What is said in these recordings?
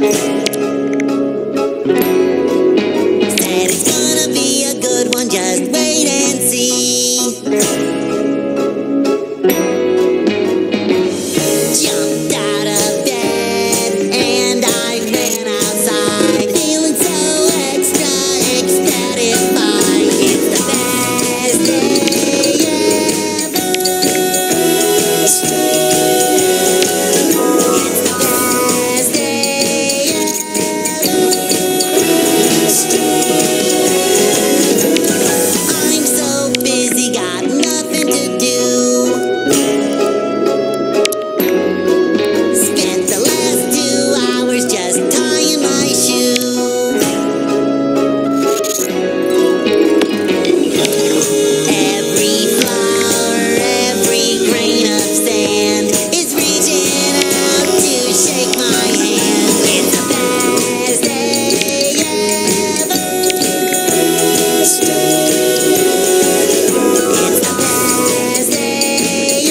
Said it's gonna be a good one, just wait and see. Jumped out of bed and I ran outside, feeling so extra ecstatic. It's the best day ever. It's the best day ever. I'm so busy, got nothing to do. Spent the last 2 hours just tying my shoe. Every flower, every grain of sand is reaching out to shake my hand. It's the best day ever. It's the best day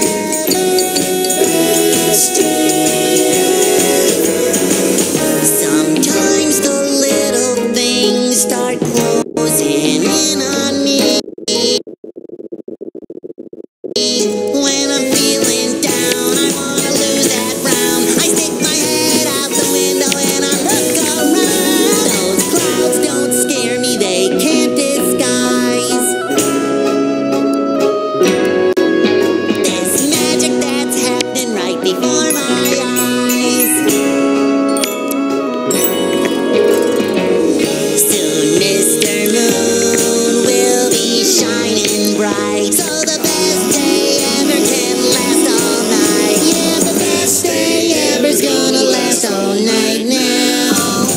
ever. Sometimes the little things start closing in on me. When I'm feeling down, I wanna lose that frown. I stick my head out the window and I look around. Those clouds don't scare me, they can't disguise this magic that's happening right before my eyes. Soon Mr. Moon will be shining bright, so the best day ever can last all night. Yeah, the best day ever's gonna last all night now.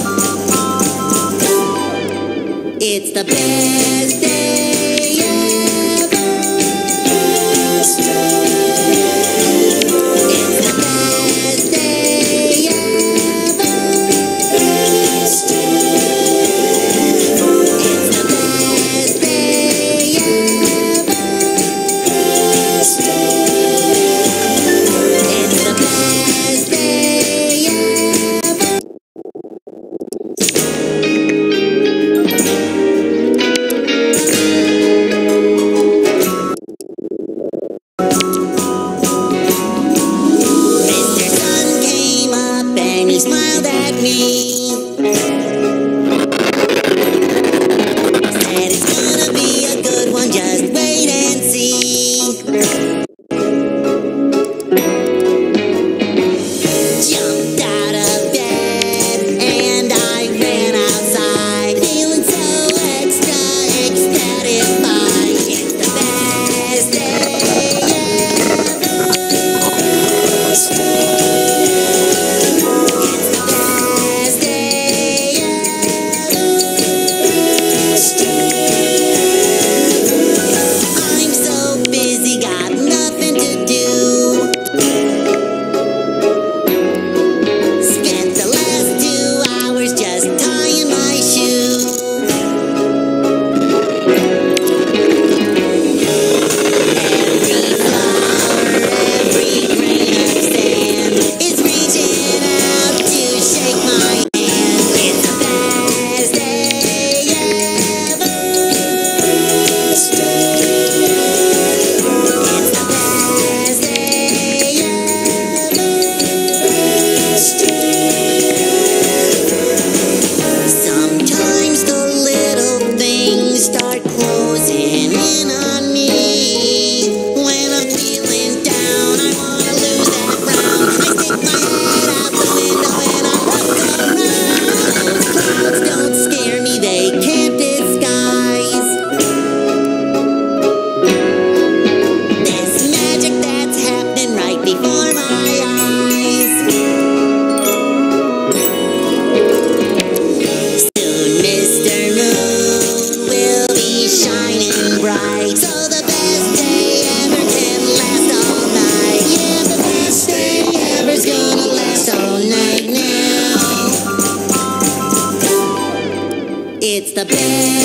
It's the best day ever. It's the best day ever. It's the best day ever. It's the best day ever. Mr. Sun came up and he smiled at me. Said it's gonna be a good one, just wait and see. Jumped out of bed and I ran outside, feeling so extra ecstatic. It's the best day ever. It's the best day ever. I'm so busy, got nothing to do. Spent the last 2 hours just tying my shoe. Every flower, every grain of sand is reaching out to shake my hand. It's the best day ever. It's the best day ever. Sometimes the little things start closing in on me. When I'm feeling down, I wanna lose that frown. I stick my head out the window and I look around. Those clouds don't scare me, they can't disguise this magic that's happening right before my eyes. Soon Mr. Moon will be shining bright, so the best day ever can last all night. Yeah, the best day ever's gonna last all night now. It's the best